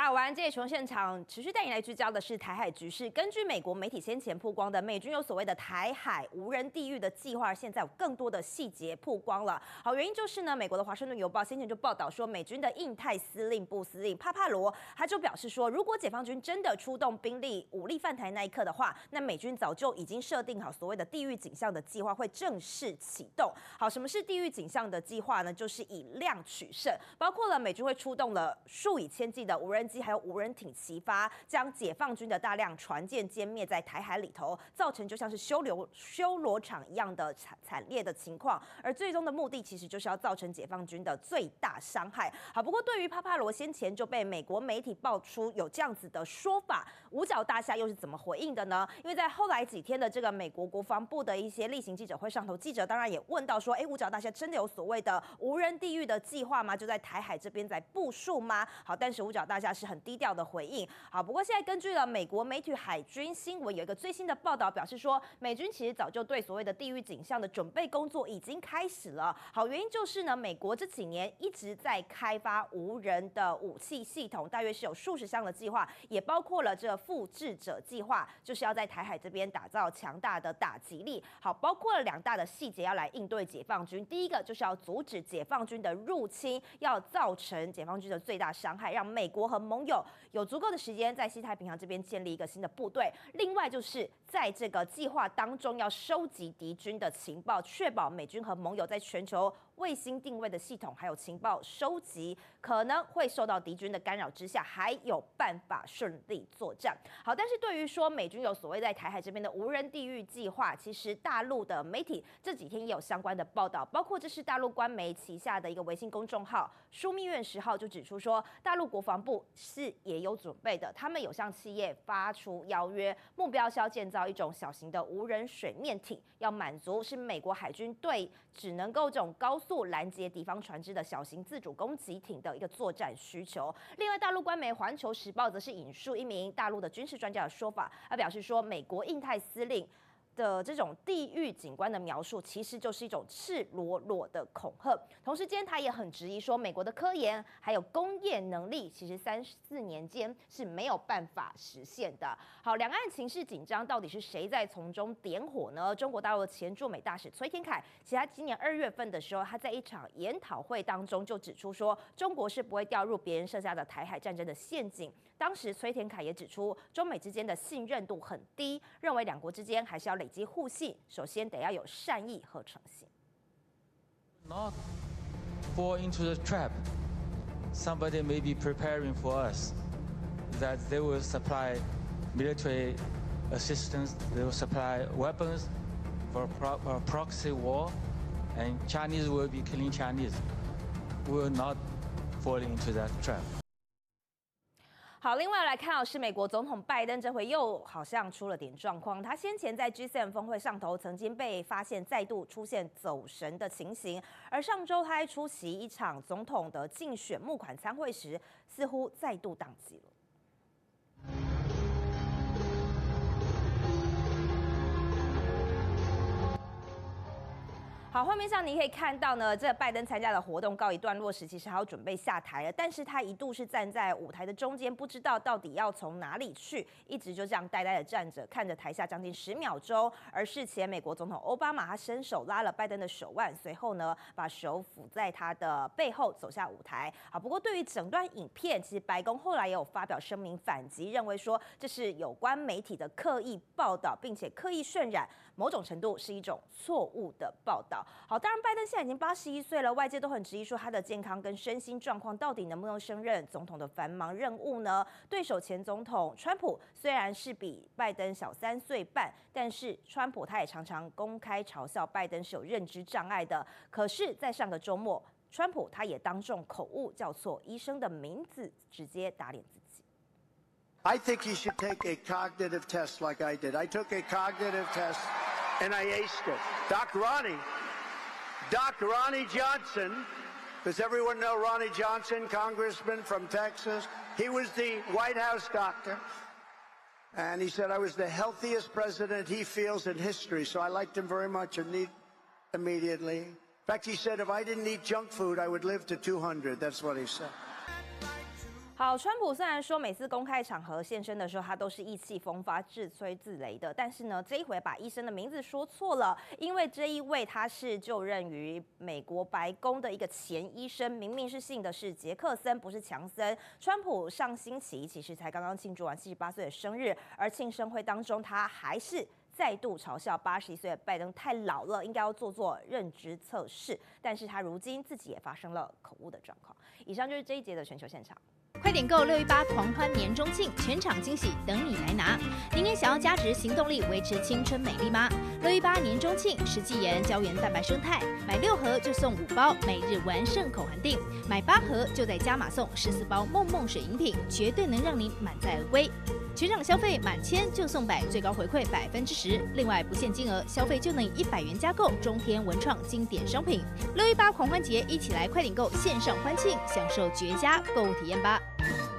大湾这一从现场持续带你来聚焦的是台海局势。根据美国媒体先前曝光的，美军有所谓的台海无人地狱的计划，现在有更多的细节曝光了。好，原因就是呢，美国的华盛顿邮报先前就报道说，美军的印太司令部司令帕帕罗他就表示说，如果解放军真的出动兵力武力犯台那一刻的话，那美军早就已经设定好所谓的地狱景象的计划会正式启动。好，什么是地狱景象的计划呢？就是以量取胜，包括了美军会出动了数以千计的无人机还有无人艇齐发，将解放军的大量船舰歼灭在台海里头，造成就像是修罗场一样的惨烈的情况。而最终的目的其实就是要造成解放军的最大伤害。好，不过对于帕帕罗先前就被美国媒体爆出有这样子的说法，五角大厦又是怎么回应的呢？因为在后来几天的这个美国国防部的一些例行记者会上头，记者当然也问到说，五角大厦真的有所谓的无人地狱的计划吗？就在台海这边在部署吗？好，但是五角大厦是很低调的回应。好，不过现在根据了美国媒体海军新闻有一个最新的报道，表示说美军其实早就对所谓的地狱景象的准备工作已经开始了。好，原因就是呢，美国这几年一直在开发无人的武器系统，大约是有数十项的计划，也包括了这复制者计划，就是要在台海这边打造强大的打击力。好，包括了两大的细节要来应对解放军。第一个就是要阻止解放军的入侵，要造成解放军的最大伤害，让美国和盟友有足够的时间在西太平洋这边建立一个新的部队。另外就是在这个计划当中要收集敌军的情报，确保美军和盟友在全球卫星定位的系统还有情报收集可能会受到敌军的干扰之下，还有办法顺利作战。好，但是对于说美军有所谓在台海这边的无人地狱计划，其实大陆的媒体这几天也有相关的报道，包括这是大陆官媒旗下的一个微信公众号枢密院10号就指出说，大陆国防部是也有准备的，他们有向企业发出邀约，目标是要建造一种小型的无人水面艇，要满足是美国海军对只能够这种高速拦截敌方船只的小型自主攻击艇的一个作战需求。另外，大陆官媒《环球时报》则是引述一名大陆的军事专家的说法，他表示说，美国印太司令的这种地狱景观的描述，其实就是一种赤裸裸的恐吓。同时间，他也很质疑说，美国的科研还有工业能力，其实3-4年间是没有办法实现的。好，两岸情势紧张，到底是谁在从中点火呢？中国大陆的前驻美大使崔天凯，其实他今年2月份的时候，他在一场研讨会当中就指出说，中国是不会掉入别人设下的台海战争的陷阱。当时崔天凯也指出，中美之间的信任度很低，认为两国之间还是要累积互信，首先得要有善意和诚信。 Not fall into the trap. Somebody may be preparing for us that they will supply military assistance, they will supply weapons for a proxy war, and Chinese will be killing Chinese. We will not fall into that trap. 好，另外来看到是美国总统拜登这回又好像出了点状况。他先前在 G7 峰会上头曾经被发现再度出现走神的情形，而上周他还出席一场总统的竞选募款参会时，似乎再度宕机了。好，画面上你可以看到呢，这拜登参加的活动告一段落时，其实还要准备下台了，但是他一度是站在舞台的中间，不知道到底要从哪里去，一直就这样呆呆的站着，看着台下将近10秒钟。而事前美国总统奥巴马他伸手拉了拜登的手腕，随后呢把手抚在他的背后走下舞台。好，不过对于整段影片，其实白宫后来也有发表声明反击，认为说这是有关媒体的刻意报道，并且刻意渲染，某种程度是一种错误的报道。好，当然，拜登现在已经81岁了，外界都很质疑说他的健康跟身心状况到底能不能胜任总统的繁忙任务呢？对手前总统川普虽然是比拜登小3岁半，但是川普他也常常公开嘲笑拜登是有认知障碍的。可是，在上个周末，川普他也当众口误叫错医生的名字，直接打脸自己。 I think he should take a cognitive test like I did. I took a cognitive test and I aced it. Doc Ronnie Johnson, does everyone know Ronnie Johnson, congressman from Texas? He was the White House doctor. And he said I was the healthiest president he feels in history. So I liked him very much immediately. In fact, he said if I didn't eat junk food, I would live to 200. That's what he said. 好，川普虽然说每次公开场合现身的时候，他都是意气风发、自吹自擂的，但是呢，这一回把医生的名字说错了，因为这一位他是就任于美国白宫的一个前医生，明明是姓的是杰克森，不是强森。川普上星期其实才刚刚庆祝完78岁的生日，而庆生会当中，他还是再度嘲笑81岁的拜登太老了，应该要做认知测试。但是他如今自己也发生了口误的状况。以上就是这一节的全球现场。 快点购618狂欢年中庆，全场惊喜等你来拿！您也想要加值行动力，维持青春美丽吗？618年中庆，实际盐胶原蛋白生态，买6盒就送5包每日完胜口含锭，买8盒就再加码送14包梦梦水饮品，绝对能让您满载而归。全场消费满1000就送100，最高回馈10%。另外不限金额消费就能以100元加购中天文创经典商品。618狂欢节，一起来快点购线上欢庆，享受绝佳购物体验吧！